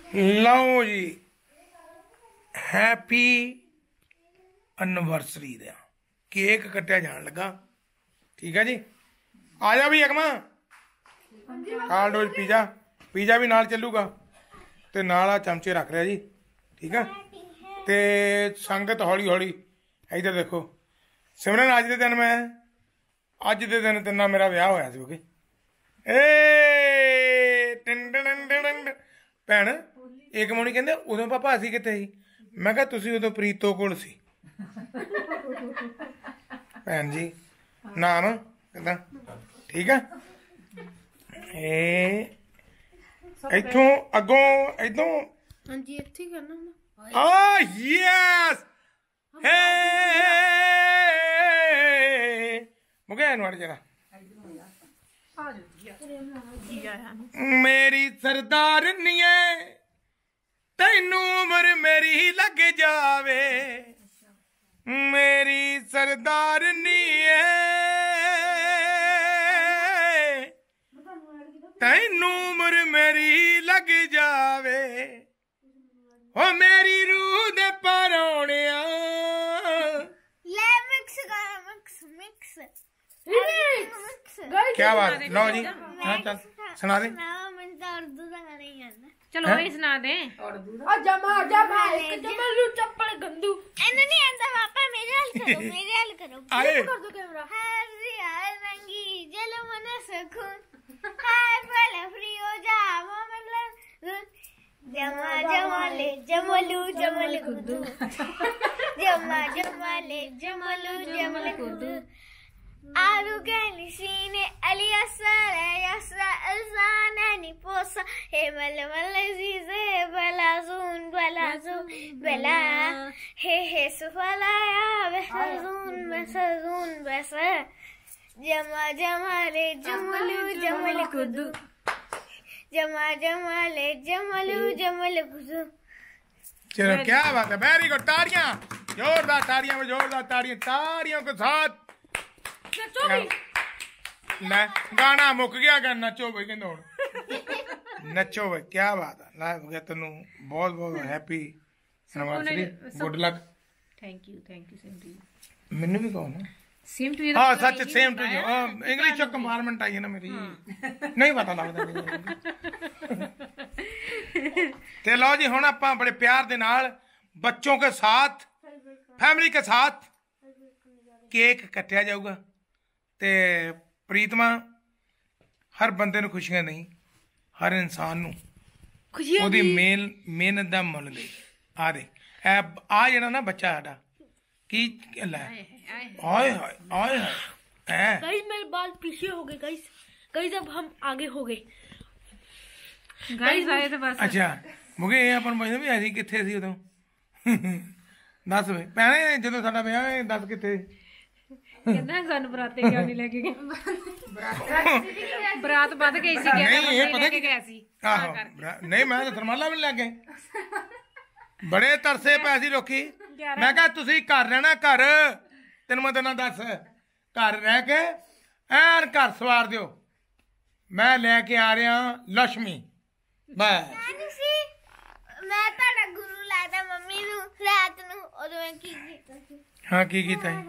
ਲਓ ਜੀ happy anniversary ਦਾ केक कट्टिया जान लगा। ठीक है जी, आ जा भी अगमा खाल डोज पिज़्ज़ा पिज़्ज़ा भी नाल चलूगा ते नाल आ चमचे रख रहा जी। ठीक है ते संगत हौली हौली इधर देखो सिमरन अज के दिन मैं अज के दिन तेना मेरा विआह होया सी ओके भैन एक मोनी कहते उदों पापा असी किते सी मैं कहा तुसी उदों प्रीतो कोल सी भैन जी नाम कहता ठीक है इथों अगों इधों हां जी इत्थे ही करना हुंदा यस हे मुके नवाड़ जरा मेरी सरदारनीए तैनू उम्र मेरी लग जावे मेरी सरदारनीए तैनू उम्र मेरी लग जावे ओ मेरी रूह दे परौणिया ले मिक्स कर मिक्स मिक्स क्या बात लो जी हाँ चल सुना दे चलो वही सुना दे चप्पल गंदू नहीं आंदा पापा मेरे हाल करो आए कर दो कैमरा हरी रंगी जल मन सुकून हाय पहले फ्री हो जा मतलब जमा जमाले जमलू जमल खुदू जमा जमाले जमलू जमल खुदू आलू गैनी सीने अली असरा अल्जानी पोसा हे मल जीजे बला जून बला हे सुफलाया बसून बस जमा जमाले जमलू जमल खुदू जमा जमाले जमलू जमल खुदू। चलो क्या बात है वेरी गुड ताड़ियां जोरदार ताड़ियां में जोरदार ताड़ियां ताड़ियों के साथ ले गाना मुक गया गा नचो भाई कहंदे हुण नचो भाई क्या बात है ला हो गया तेनू बहुत बहुत happy anniversary good luck thank you same to you मैनू भी कहो ना सेम टू यू हाँ सच same to you English compartment आई है ना मेरी नहीं पता लगता ते लो जी हुण आपां बड़े प्यार दे नाल बच्चों के साथ फैमिली के साथ केक कट्टिया जाऊगा ते प्रीतमा हर बंदे नूं खुशियां नहीं हर इंसान नूं ओदी मेहनत दा मुल दे आ दे आ जेड़ा ना बच्चा साडा की लै आए हाय आए हाय गाइस मेरे बाल पीछे हो गए गाइस अब हम आगे हो गए गाइस आए तो बस अच्छा मुझे ये अपन पुछदे भी असीं कित्थे सी उदों दस वे भैणे जदों साडा विआह है दस कित्थे कहना सानू बराते क्यों नहीं लेके गए बरात बद गई सी क्या नहीं ये पता लेके गया सी आहो नहीं मैं तो थरमाला भी लग गए बड़े तरसे पै सी लोकी मैं कहा तुसी घर रहना घर तेन मैं तेना दस घर रह के ऐन घर सवार दियो मैं लेके आ रहा लक्ष्मी बस मैं ताड़ा गुरु लादा मम्मी नू रात नू ओदों मैं की कीता सी हाँ की कीता है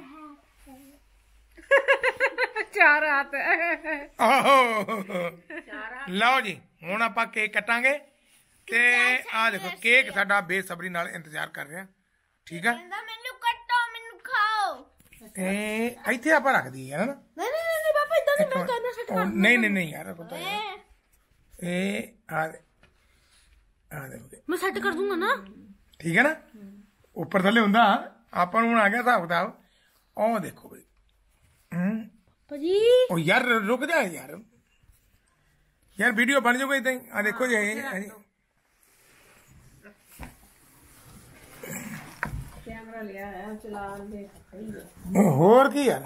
चार रात आहो लो जी हुण आपां केक कटांगे ते आ देखो केक साडा बेसब्री नाल इंतजार कर रहा ठीक है कहंदा मैनू कट्टो मैनू खाओ ते इत्थे आपां रख दी है ना नहीं पापा इधर नहीं मैं करना सेट कर नहीं यार पता है ए आ देखो मैं सेट कर दूंगा ना ठीक है ना ऊपर थले हुंदा आपां नूं आ गया हिसाब किताब ओ देखो भाई पाजी ओ यार रुक जा यार वीडियो बन जाऊगा इतना आ देखो जी कैमरा लिया है चलान दे होर की यार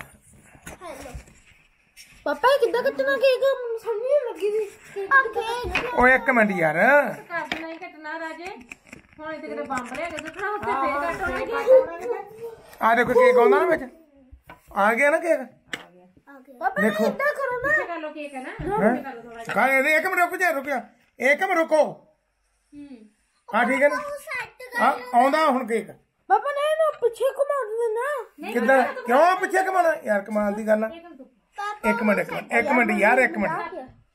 पापा कितना कटना केक समझ नहीं लगी थी केक ओ एक मिनट यार काटना ही कटना राजे हुण इते किते बंब ले के दुखना उत्ते फेर काटोगे आ देखो केक आउंदा ना विच आ गया ना केक पापा देखो इतना करो ना कर लो केक है ना एक मिनट रुक जा एक मिनट रुको ਹਾਂ ਠੀਕ ਹੈ ਨਾ ਸੈੱਟ ਹਾਂ ਆਉਂਦਾ ਹੁਣ ਕੇਕ ਪਾਪਾ ਨੇ ਇਹਨੂੰ ਪਿੱਛੇ ਘੁਮਾ ਦੇਣਾ ਕਿੱਦਾਂ ਕਿਉਂ ਪਿੱਛੇ ਘਮਾਣਾ ਯਾਰ ਕਮਾਲ ਦੀ ਗੱਲ ਆ ਇੱਕ ਮਿੰਟ ਯਾਰ ਇੱਕ ਮਿੰਟ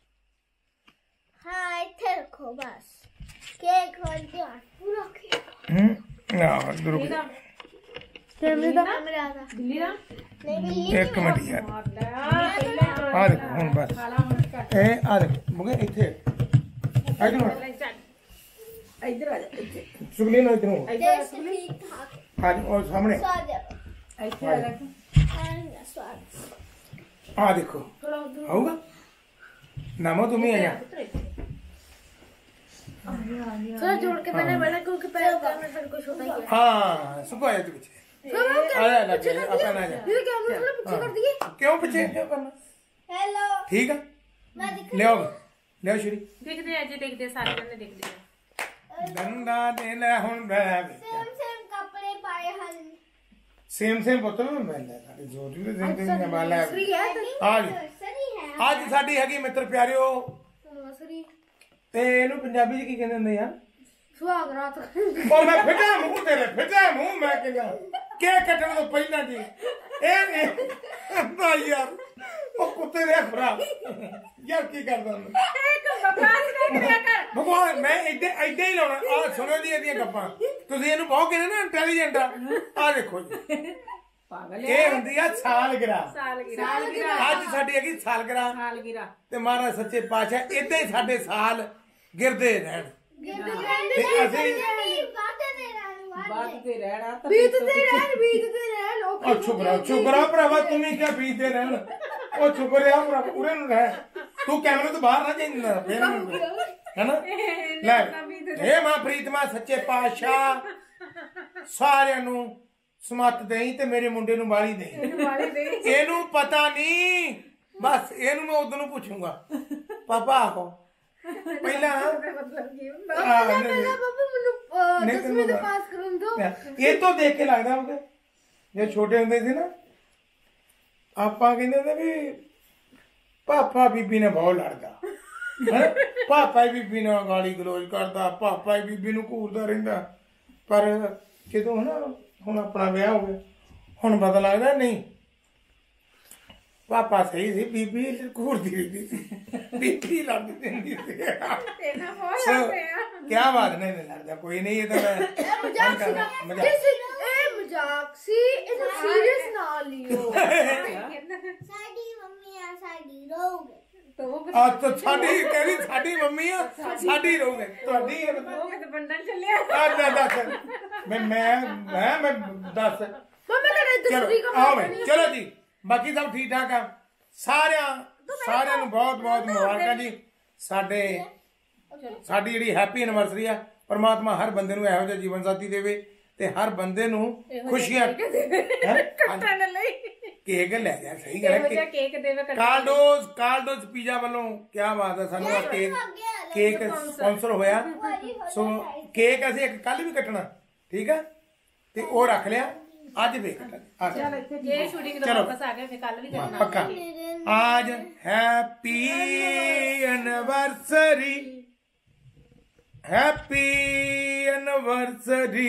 ਹਾਂ ਇੱਥੇ ਰੱਖੋ ਬਸ ਕੇਕ ਖੋਲ ਕੇ ਪੂਰਾ ਕੇਕ ਨਾ ਦਰੁਕ ਕੈਮਰੇ ਦਾ ਕੈਮਰਾ ਦਾ ਦਿੱਲੀ ਦਾ ਨਹੀਂ ਬਿੱਲੀ ਇੱਕ ਮਿੰਟ ਯਾਰ ਪਹਿਲਾਂ ਆ ਦੇਖੋ ਹੁਣ ਬਸ ਖਾਲਾ ਹੁਣ ਕੱਟ ਇਹ ਆ ਦੇਖੋ ਮੁਗੇ ਇੱਥੇ ਇੱਧਰ ਨੂੰ ਇੱਧਰ ਆ ਜਾ ਇੱਥੇ ਸੁਗਲੀ ਨੂੰ ਇੱਧਰ ਨੂੰ ਦੇਸ਼ ਠੀਕ ਠਾਕ ਆ ਉਹ ਸਾਹਮਣੇ ਸਵਾਦ ਆ ਇੱਥੇ ਆ ਰੱਖ ਆਏਗਾ ਸਵਾਦ ਆ ਦੇਖੋ ਆਊਗਾ ਨਾਮੋ ਤੁਮੀ ਆ ਜਾ थोड़ा जोड़ के मैंने बना क्योंकि पैर में फिर कुछ होता ही है हाँ सुबह आया तू पीछे आया ना अपना ना जा ये क्या मुझे पीछे कर दिए क्यों पीछे क्यों करना हेलो ठीक है मैं दिख ले आओ ले आओ श्री ਦੇਖਦੇ ਅੱਜ ਦੇਖਦੇ ਸਾਰੇ ਜਣੇ ਦੇਖਦੇ ਆ डंडा दे ले हुन सेम सेम कपड़े पाए हल सेम बोतल में मैं ले सारी जोड़ी में जिंदगी में बाला सही है आज सही है आज साडी हैगी मित्र प्यारियो सही ਤੇ ਇਹਨੂੰ ਪੰਜਾਬੀ ਚ ਕੀ ਕਹਿੰਦੇ ਹੁੰਦੇ ਆ सुहाग रात ਉਹ ਮੈਂ ਫਿੱਟਾ ਮੂੰਹ ਤੇਰੇ ਫਿੱਟਾ ਮੂੰਹ ਮੈਂ ਕਿਹਾ ਕੇਕ ਕੱਟਣ ਤੋਂ ਪਹਿਲਾਂ ਜੀ ਇਹ ਅੱਧਾ ਯਾਰ ਉਹ ਕੁੱਤੇ ਦੇ ਖਰਾ ਯਾਰ ਕੀ ਕਰਦਾ ਮੈਂ ਬਕਵਾਸ ਕਰ ਕਰਿਆ ਕਰ ਭਗਵਾਨ ਮੈਂ ਇੱਦਾਂ ਹੀ ਲਾਉਣਾ ਆ ਸੁਣੋ ਜੀ ਇਹਦੀਆਂ ਗੱਪਾਂ ਤੁਸੀਂ ਇਹਨੂੰ ਬਹੁਤ ਕਹਿੰਦੇ ਨਾ ਇੰਟੈਲੀਜੈਂਟ ਆ ਦੇਖੋ ਜੀ ਪਾਗਲ ਇਹ ਹੁੰਦੀ ਆ ਸਾਲਗਿਰਾ ਸਾਲਗਿਰਾ ਅੱਜ ਸਾਡੀ ਹੈਗੀ ਸਾਲਗਿਰਾ ਸਾਲਗਿਰਾ ਤੇ ਮਹਾਰਾਜ ਸੱਚੇ ਪਾਤਸ਼ਾਹ ਇਦਾਂ ਹੀ ਸਾਡੇ ਸਾਲ ਗਿਰਦੇ ਰਹਿਣ ਤੇ ਅਸੀਂ ਬਾਤ ਤੇ ਰਹਿਣਾ ਤਾਂ ਬੀਤਦੇ ਰਹਿਣ ਉਹ ਛੁਪਰਾ ਭਰਾਵਾ ਤੂੰ ਵੀ ਕਿਆ ਬੀਤਦੇ ਰਹਿਣ ਉਹ ਛੁਪਰਿਆ ਭਰਾ ਪੂਰੇ ਨੂੰ ਰਹਿ ਤੂੰ ਕੈਮਰੇ ਤੋਂ ਬਾਹਰ ਨਾ ਜਾਈਂ ਫੇਰ ਹੈਨਾ ਲੈ ਇਹ ਮਾਂ ਪ੍ਰੀਤਮਾ ਸੱਚੇ ਪਾਤਸ਼ਾਹ ਸਾਰਿਆਂ ਨੂੰ ਸਮੱਤ ਦੇਈ ਤੇ ਮੇਰੇ ਮੁੰਡੇ ਨੂੰ ਵਾਲੀ ਦੇਈ ਇਹਨੂੰ ਪਤਾ ਨਹੀਂ ਬਸ ਇਹਨੂੰ ਮੈਂ ਉਦੋਂ ਨੂੰ ਪੁੱਛੂੰਗਾ ਪਾਪਾ ਆਹੋ ਪਹਿਲਾਂ ਪਾਪਾ ਮੈਨੂੰ 10ਵੀਂ ਦੇ ਪਾਸ ਕਰਨ ਦੋ ਇਹ ਤੋਂ ਦੇਖ ਕੇ ਲੱਗਦਾ ਹੋਗਾ ਜੇ ਛੋਟੇ ਹੁੰਦੇ ਸੀ ਨਾ ਆਪਾਂ ਕਹਿੰਦੇ ਹੁੰਦੇ ਵੀ ਪਾਪਾ ਬੀਬੀ ਨੇ ਬਹੁਤ ਲੜਦਾ ਹੈਂ? ਪਾਪਾ ਹੀ ਬੀਬੀ ਨਾਲ ਗਾਲੀ ਗਲੋਚ ਕਰਦਾ ਪਾਪਾ ਹੀ ਬੀਬੀ ਨੂੰ ਘੂਰਦਾ ਰਹਿੰਦਾ ਪਰ ਜਦੋਂ ਨਾ ਹੁਣ ਆਪਣਾ ਵਿਆਹ ਹੋ ਗਿਆ ਹੁਣ ਪਤਾ ਲੱਗਦਾ ਨਹੀਂ ਪਾਪਾ ਸਹੀ ਸੀ ਬੀਬੀ ਘੂਰਦੀ ਰਹਿੰਦੀ ਸੀ ਬੀਬੀ ਲੜਦੀ ਰਹਿੰਦੀ ਸੀ ਇਹਨਾਂ ਬਹੁਤ ਕਿਆ ਬਾਤ ਨਹੀਂ ਲੜਦਾ ਕੋਈ ਨਹੀਂ ਇਹ ਤਾਂ ਮੈਂ ਮਜ਼ਾਕ ਇਹ ਮਜ਼ਾਕ ਸੀ ਇਹਨੂੰ ਸੀਰੀਅਸ ਨਾ ਲਿਓ ਸਾਡੀ ਮੰਮੀ ਆ ਸਾਡੀ ਰੋਗੇ ਆ ਤਾਂ ਸਾਡੀ ਕਹਿੰਦੀ ਸਾਡੀ ਮੰਮੀ ਆ ਸਾਡੀ ਰਹੋਗੇ ਤੁਹਾਡੀ ਉਹ ਕਿਤੇ ਬੰਡਲ ਚੱਲਿਆ ਆ ਦੱਸ ਮੈਂ ਦੱਸ ਮੰਮੀ ਕਹਿੰਦੇ ਦੂਸਰੀ ਚਲੋ ਚਲੋ ਜੀ ਬਾਕੀ ਸਭ ਠੀਕ ਠਾਕ ਆ ਸਾਰਿਆਂ ਨੂੰ ਬਹੁਤ ਬਹੁਤ ਮੁਬਾਰਕਾਂ ਜੀ ਸਾਡੀ ਜਿਹੜੀ ਹੈਪੀ ਐਨਵਰਸਰੀ ਆ ਪਰਮਾਤਮਾ ਹਰ ਬੰਦੇ ਨੂੰ ਇਹੋ ਜਿਹਾ ਜੀਵਨ ਸਾਥੀ ਦੇਵੇ ਤੇ ਹਰ ਬੰਦੇ ਨੂੰ ਖੁਸ਼ੀਆਂ ਕੱਟਣ ਲਈ ਕੇਕ ਲੈ ਜਾ ਸਹੀ ਗੱਲ ਇਹੋ ਜਿਹਾ ਕੇਕ ਦੇਵੇ ਕਾਲਡੋਜ਼ ਪੀਜ਼ਾ ਵੱਲੋਂ ਕੀ ਬਾਤ ਹੈ ਸਾਨੂੰ ਆ ਕੇਕ ਸਪਾਂਸਰ ਹੋਇਆ ਸੋ ਕੇਕ ਅਸੀਂ ਇੱਕ ਕੱਲ ਵੀ ਕੱਟਣਾ ਠੀਕ ਆ ਤੇ ਉਹ ਰੱਖ ਲਿਆ ਅੱਜ ਵੀ ਕੱਟਾਂਗੇ ਚਲ ਇੱਥੇ ਜੇ ਸ਼ੂਟਿੰਗ ਦਾ ਵਾਪਸ ਆ ਗਏ ਫੇ ਕੱਲ ਵੀ ਕਰਨਾ पक्का आज हैप्पी एनिवर्सरी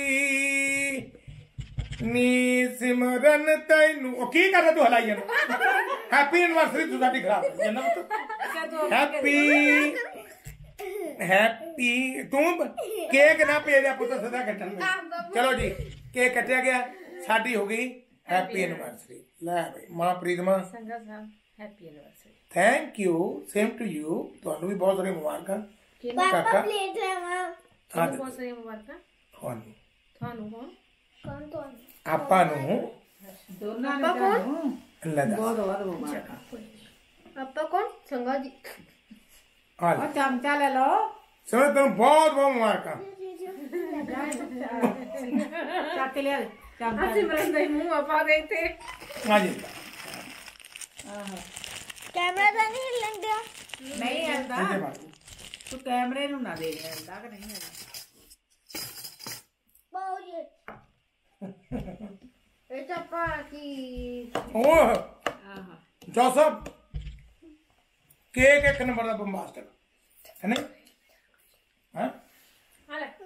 नी सिमरन तैनू ओ की करदा तू हलाई जाना हैप्पी एनिवर्सरी तू साडी खराब कर जाना हैप्पी तू केक ना भेजा पुत्र सदा कटन चलो जी केक कटिया गया साडी हो गई हैप्पी एनिवर्सरी ਲੈ ਬਈ ਮਾਂ Pritma Sanga Sahib happy anniversary thank you same to you ਤੁਹਾਨੂੰ ਵੀ ਬਹੁਤ ਸਾਰੀਆਂ ਮੁਬਾਰਕਾਂ ਪਾਪਾ ਪਲੇਟ ਲੈਵਾ ਤੁਹਾਨੂੰ ਬਹੁਤ ਸਾਰੀਆਂ ਮੁਬਾਰਕਾਂ ਤੁਹਾਨੂੰ ਕੌਣ ਤੁਹਾਨੂੰ ਆਪਾਂ ਨੂੰ ਦੋਨਾਂ ਨੇ ਤੁਹਾਨੂੰ ਅੱਲਾ ਦਾ ਬਹੁਤ ਬਹੁਤ ਮੁਬਾਰਕਾਂ ਪਾਪਾ ਕੌਣ ਸੰਗਾ ਜੀ ਆ ਉਹ ਚਮਚਾ ਲੈ ਲਓ ਸਭ ਤੁਹਾਨੂੰ ਬਹੁਤ ਬਹੁਤ ਮੁਬਾਰਕਾਂ ਚੱਕ ਲਿਆ ਚਮਚਾ ਅਸੀਂ ਮਰਨ ਦੇ ਮੂੰਹ ਆਪਾ ਦੇ ਇੱਥੇ ਆ ਜੀ ਕੈਮਰਾ ਤਾਂ ਨਹੀਂ ਹਿੱਲਣ ਡਿਆ ਨਹੀਂ ਆਂਦਾ ਇਹਦੇ ਬਾਅਦ ਤੂੰ ਕੈਮਰੇ ਨੂੰ ਨਾ ਦੇਖ ਆਂਦਾ ਕਿ ਨਹੀਂ ਆਂਦਾ ਬਾਉ ਜੀ ਇਹ ਤਾਂ ਪਾ ਕੀ ਉਹ ਆਹਾ ਜੋਸਫ ਕੇਕ ਇੱਕ ਨੰਬਰ ਦਾ ਬੰਬਾਸਟਰ ਹੈ ਨਾ ਹਾਂ ਹਾਲੇ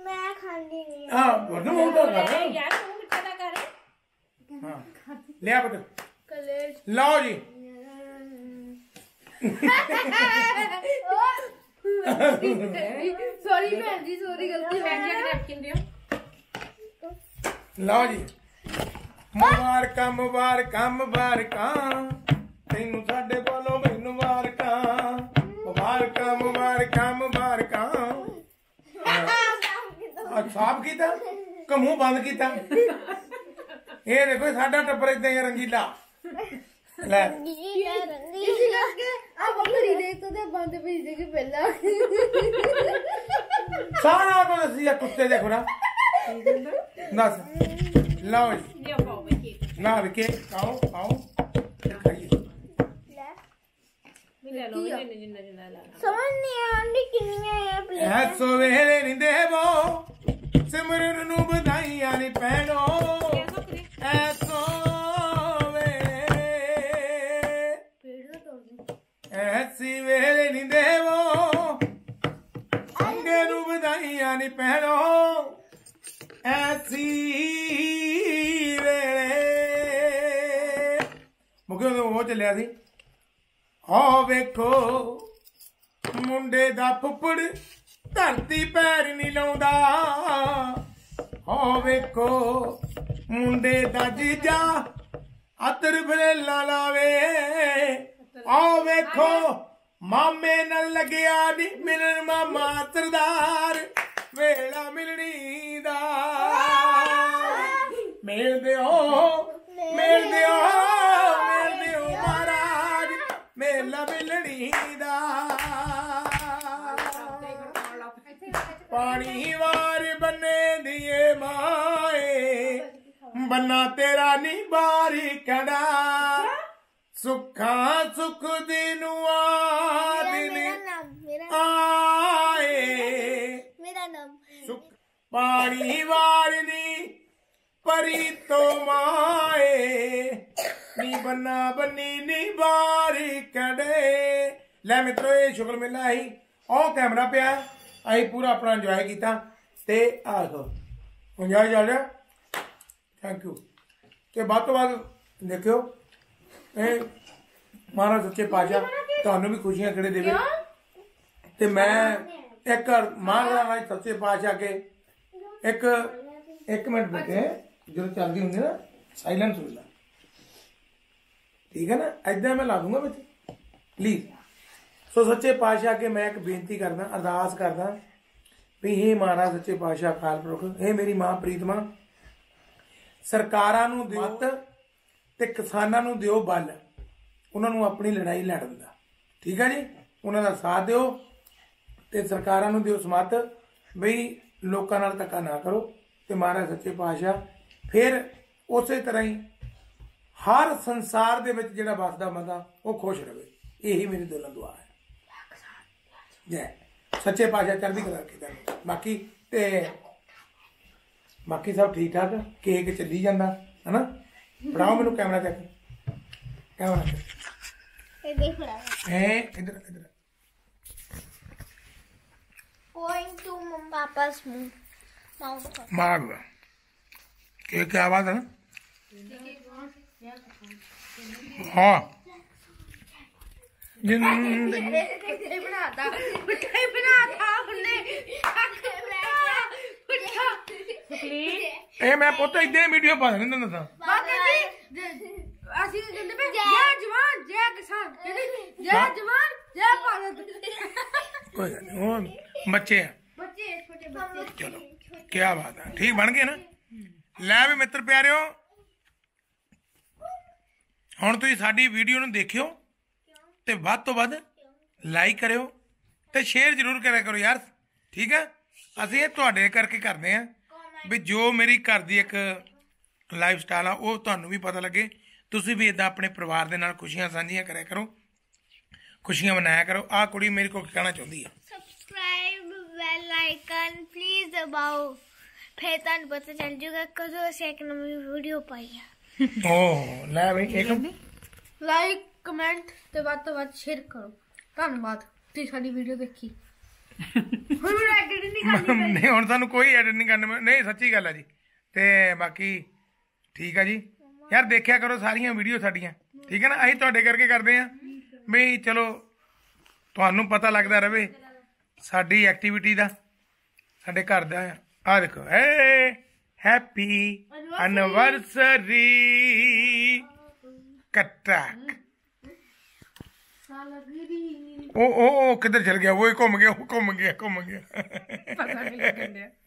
ਹਾਂ ਵਰਦ ਮੂੰਹ ਤਾਂ ਕਰ ਯਾਰ ਤੂੰ ਮਿੱਠਾ ਦਾ ਕਰ ਹਾਂ ਲਿਆ ਪੁੱਤ ਕਲਰ ਲਓ ਜੀ ਸੌਰੀ ਭੈਣ ਜੀ ਸੌਰੀ ਗਲਤੀ ਹੋ ਭੈਣ ਜੀ ਗਈ ਨੈਪਕਿਨ ਦਿਓ ਲਓ ਜੀ ਮੁਬਾਰਕਾਂ ਮੁਬਾਰਕਾਂ ਮੁਬਾਰਕਾਂ ਤੈਨੂੰ ਸਾਡੇ ਕੋਲੋਂ ਮੈਨੂੰ ਮੁਬਾਰਕਾਂ ਮੁਬਾਰਕਾਂ ਮੁਬਾਰਕਾਂ ਮੁਬਾਰਕਾਂ ਸਾਫ ਕੀਤਾ ਕਿ ਮੂੰਹ ਬੰਦ ਕੀਤਾ ਇਹ ਦੇਖੋ ਸਾਡਾ ਟੱਬਰ ਇਦਾਂ ਹੀ ਰੰਗੀਲਾ ਲੈ ਇਸ ਕਰਕੇ ਆ ਬੱਕਰੀ ਦੇ ਤੋਂ ਬੰਦ ਭੇਜ ਦੇ ਕਿ ਪਹਿਲਾਂ ਸਾਰਾ ਕੁਝ ਅਸੀਂ ਕੁੱਤੇ ਦੇ ਖੁਰਾ ਦੱਸ ਲਓ ਜੀ ਲਿਓ ਪਾਓ ਬਈ ਕੇਕ ਨਾ ਵੀ ਕੇ ਖਾਓ ਖਾਓ ਤੇ ਖਾਈਏ ਵੀ ਲੈ ਲਓ ਵੀ ਜਿੰਨਾ ਜਿੰਨਾ ਲਾਣਾ ਸਮਝ ਨਹੀਂ ਆਉਂਦੀ ਕਿੰਨੀਆਂ ਆ ਪਲੇਟ ਐਸੋ ਵੇਲੇ ਨਹੀਂ ਦੇਵੋ ਸਿਮਰਨ ਨੂੰ ਵਧਾਈਆਂ ਨਹੀਂ ਪੈਣੋ ਐਸੋ ਵੇਲੇ ਐਸੀ ਵੇਲੇ ਨਹੀਂ ਦੇਵੋ ਅੰਗੇ ਨੂੰ ਵਧਾਈਆਂ ਨਹੀਂ ਪੈਣੋ ਐਸੀ ਵੇਲੇ ਮੁਕੇ ਉਹ ਚੱਲਿਆ ਸੀ ਆ ਵੇਖੋ ਮੁੰਡੇ ਦਾ ਫੁੱਫੜ ਧਰਤੀ ਪੈਰ ਨਹੀਂ ਲਾਉਂਦਾ ਆ ਵੇਖੋ ਮੁੰਡੇ ਦਾ ਜੀਜਾ ਅਤਰ ਬਰੇਲਾ ਲਾਵੇ ਆ ਵੇਖੋ ਮਾਮੇ ਨਾਲ ਲੱਗਿਆ ਨੀ ਮਿਲਣ ਮਾਮਾ ਸਰਦਾਰ ਵੇਲਾ ਮਿਲਣੀ ਦਾ ਮੇਲ ਦਿਓ ਮੇਲ ਦਿਓ ਮੇਲ ਦਿਓ ਮਹਾਰਾਜ ਮੇਲਾ ਮਿਲਣੀ ਦਾ ਪਾਣੀ ਵਾਰ ਬੰਨੇ ਦੀਏ ਮਾਏ ਬੰਨਾ ਤੇਰਾ ਨੀ ਬਾਰੀ ਕੜਾ ਸੁੱਖਾਂ ਸੁਖ ਦਿਨੁ ਆਦਿਨ ਆਏ ਮੇਰਾ ਨਾਮ ਸੁਖ ਪਾਣੀ ਵਾਰਨੀ ਪਰੀ ਤੋ ਮਾਏ ਨੀ ਬੰਨਾ ਬੰਨੀ ਨੀ ਬਾਰੀ ਕੜੇ ਲੈ ਮਿੱਤਰੋ ਇਹ ਸ਼ੁਕਰ ਮੇਲਾ ਹੀ ਉਹ ਕੈਮਰਾ ਪਿਆ ਅਸੀਂ ਪੂਰਾ ਆਪਣਾ ਇੰਜੋਏ ਕੀਤਾ ਤੇ ਆਖੋ ਇੰਜੋਏ ਚੱਲ ਰਿਹਾ ਥੈਂਕ ਯੂ ਤੇ ਵੱਧ ਤੋਂ ਵੱਧ ਦੇਖਿਓ ਇਹ ਮਹਾਰਾਜ ਸੱਚੇ ਪਾਤਸ਼ਾਹ ਤੁਹਾਨੂੰ ਵੀ ਖੁਸ਼ੀਆਂ ਕਿਹੜੇ ਦੇਵੇ ਤੇ ਮੈਂ ਇੱਕ ਮਹਾਰਾਜ ਸੱਚੇ ਪਾਤਸ਼ਾਹ ਕੇ ਇੱਕ ਮਿੰਟ ਬੈਠੇ ਜਦੋਂ ਚੱਲਦੀ ਹੁੰਦੀ ਨਾ ਸਾਇਲੈਂਸ ਹੋ ਜਾ ਠੀਕ ਹੈ ਨਾ ਏਦਾਂ ਮੈਂ ਲਾ ਦੂੰਗਾ ਵਿੱਚ ਪਲੀਜ਼ ਸੋ ਸੱਚੇ ਪਾਤਸ਼ਾਹ ਕੇ ਮੈਂ ਇੱਕ ਬੇਨਤੀ ਕਰਦਾ ਅਰਦਾਸ ਕਰਦਾ ਵੀ ਇਹ ਮਹਾਰਾਜ ਸੱਚੇ ਪਾਤਸ਼ਾਹ ਅਕਾਲ ਪੁਰਖ ਇਹ ਮੇਰੀ ਮਾਂ ਪ੍ਰੀਤਮਾ ਸਰਕਾਰਾਂ ਨੂੰ ਦਿਓ ਤੇ ਕਿਸਾਨਾਂ ਨੂੰ ਦਿਓ ਬਲ ਉਹਨਾਂ ਨੂੰ ਆਪਣੀ ਲੜਾਈ ਲੜਨ ਦਾ ਠੀਕ ਹੈ ਜੀ ਉਹਨਾਂ ਦਾ ਸਾਥ ਦਿਓ ਤੇ ਸਰਕਾਰਾਂ ਨੂੰ ਦਿਓ ਸਮੱਤ ਬਈ ਲੋਕਾਂ ਨਾਲ ਧੱਕਾ ਨਾ ਕਰੋ ਤੇ ਮਹਾਰਾਜ ਸੱਚੇ ਪਾਤਸ਼ਾਹ ਫਿਰ ਉਸੇ ਤਰ੍ਹਾਂ ਹੀ ਹਰ ਸੰਸਾਰ ਦੇ ਵਿੱਚ ਜਿਹੜਾ ਵਸਦਾ ਬੰਦਾ ਉਹ ਖੁਸ਼ ਰਹੇ ਇਹੀ ਮੇਰੀ ਦਿਲੋਂ ਦੁਆ ਹੈ ਜੈ ਸੱਚੇ ਪਾਤਸ਼ਾਹ ਚੜ੍ਹਦੀ ਕਲਾ ਰੱਖੇ ਬਾਕੀ ਸਭ ਠੀਕ ਠਾਕ ਕੇਕ ਚੱਲੀ ਜਾਂਦਾ ਹਨਾ ਬਣਾਓ ਮੈਨੂੰ ਕੈਮਰਾ ਚੱਕ ਕੈਮਰਾ ਇਹ ਦੇਖ ਲੈ ਇੱਧਰ ਇੱਧਰ going to papa's mouth मार केक की आवाज है ना हाँ जिंदगी ਇਹ ਬਣਾਤਾ ਮਿੱਠਾ ਹੀ ਬਣਾਤਾ ਉਹਨੇ ਮਿੱਠਾ ਸੁਖਲੀ ए मैं पुੱਤ इधर वीडियो पा देना था ਬਾਬਾ ਜੀ ਅਸੀਂ ਕਹਿੰਦੇ ਪਏ ਜੈ ਜਵਾਨ ਜੈ ਕਿਸਾਨ ਜੈ ਜਵਾਨ ਜੈ ਭਾਰਤ कोई गल नहीं वो बच्चे हैं ਬੱਚੇ ਛੋਟੇ ਬੱਚੇ चलो क्या बात है ठीक बन गए ना ਲੈ ਵੀ ਮਿੱਤਰ ਪਿਆਰਿਓ ਹੁਣ ਤੁਸੀਂ ਸਾਡੀ ਵੀਡੀਓ ਨੂੰ ਦੇਖਿਓ ਤੇ ਵੱਧ ਤੋਂ ਵੱਧ ਲਾਈਕ ਕਰਿਓ ਤੇ ਸ਼ੇਅਰ ਜ਼ਰੂਰ ਕਰਿਆ ਕਰੋ ਯਾਰ ਠੀਕ ਹੈ ਅਸੀਂ ਇਹ ਤੁਹਾਡੇ ਕਰਕੇ ਕਰਦੇ ਆ ਵੀ ਜੋ ਮੇਰੀ ਘਰ ਦੀ ਇੱਕ ਲਾਈਫ ਸਟਾਈਲ ਆ ਉਹ ਤੁਹਾਨੂੰ ਵੀ ਪਤਾ ਲੱਗੇ ਤੁਸੀਂ ਵੀ ਇਦਾਂ ਆਪਣੇ ਪਰਿਵਾਰ ਦੇ ਨਾਲ ਖੁਸ਼ੀਆਂ ਸਾਂਝੀਆਂ ਕਰਿਆ ਕਰੋ ਖੁਸ਼ੀਆਂ ਮਨਾਇਆ ਕਰੋ ਆਹ ਕੁੜੀ ਮੇਰੇ ਕੋਲ ਕਹਿਣਾ ਚਾਹੁੰਦੀ ਆ ਸਬਸਕ੍ਰਾਈਬ ਬੈਲ ਆਈਕਨ ਪਲੀਜ਼ ਦਬਾਓ ਫਿਰ ਤੁਹਾਨੂੰ ਪਤਾ ਚੱਲ ਜੂਗਾ ਕਦੋਂ ਅਸੀਂ ਇੱਕ ਨਵੀਂ ਵੀਡੀਓ ਪਾਈ ਆ ਓ ਲੈ ਬਈ ਇੱਕ ਲਾਈਕ ਕਮੈਂਟ ਤੇ ਵੱਧ ਤੋਂ ਵੱਧ ਸ਼ੇਅਰ ਕਰੋ ਧੰਨਵਾਦ ਤੁਸੀਂ ਸਾਡੀ ਵੀਡੀਓ ਦੇਖੀ ਹੁਣ ਮੈਂ ਐਡਿਟ ਨਹੀਂ ਨਹੀਂ ਹੁਣ ਤੁਹਾਨੂੰ ਕੋਈ ਐਡਿਟ ਨਹੀਂ ਕਰਨਾ, ਨਹੀਂ ਸੱਚੀ ਗੱਲ ਹੈ ਜੀ। ਤੇ ਬਾਕੀ ਠੀਕ ਆ ਜੀ ਯਾਰ, ਦੇਖਿਆ ਕਰੋ ਸਾਰੀਆਂ ਵੀਡੀਓ ਸਾਡੀਆਂ, ਠੀਕ ਹੈ ਨਾ। ਅਸੀਂ ਤੁਹਾਡੇ ਕਰਕੇ ਕਰਦੇ ਹਾਂ ਵੀ ਚਲੋ ਤੁਹਾਨੂੰ ਪਤਾ ਲੱਗਦਾ ਰਵੇ ਸਾਡੀ ਐਕਟੀਵਿਟੀ ਦਾ, ਸਾਡੇ ਘਰ ਦਾ। ਆਹ ਦੇਖੋ, ਹੈਪੀ ਐਨਵਰਸਰੀ ਕਟਕ। ਉਹ ਕਿੱਧਰ ਚਲ ਗਿਆ? ਉਹ ਘੁੰਮ ਗਿਆ, ਉਹ ਘੁੰਮ ਗਿਆ। ਪਤਾ ਨਹੀਂ ਲੱਗਣ ਡਿਆ।